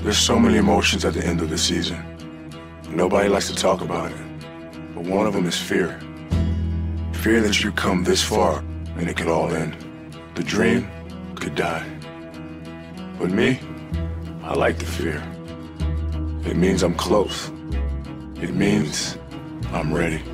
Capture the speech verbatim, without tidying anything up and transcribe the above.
There's so many emotions at the end of the season. Nobody likes to talk about it, but one of them is fear. Fear that you come this far and it could all end. The dream could die. But me, I like the fear. It means I'm close. It means I'm ready.